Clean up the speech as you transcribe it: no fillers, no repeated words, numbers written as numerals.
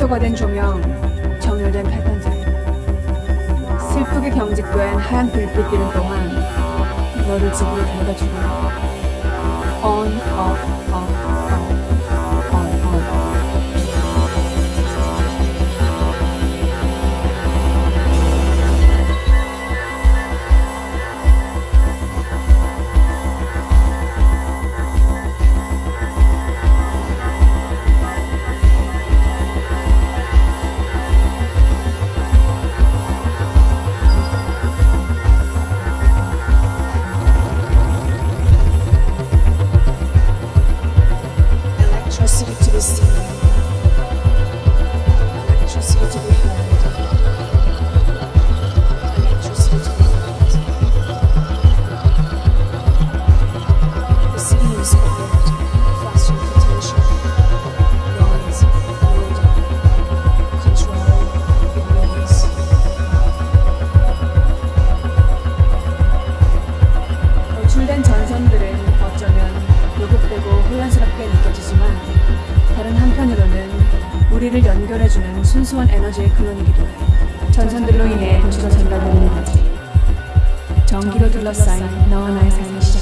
희소화된 조명, 정렬된 팔판들, 슬프게 경직된 하얀 불빛들은 동안 너를 집으로 데려다주고 on, off, off, off, on, on. Electricity to be seen, electricity to be heard, electricity to be felt. The scene is covered, flash invitation, noise, order, control, ignorance. 노출된 전선들은 어쩌면 요급되고 혼란스럽게 느껴지지만 다른 한편으로는 우리를 연결해주는 순수한 에너지의 근원이기도 해. 전선들로 인해 도시로 전달되는 에너지, 전기로 둘러싸인 너와 나의 삶이 시작.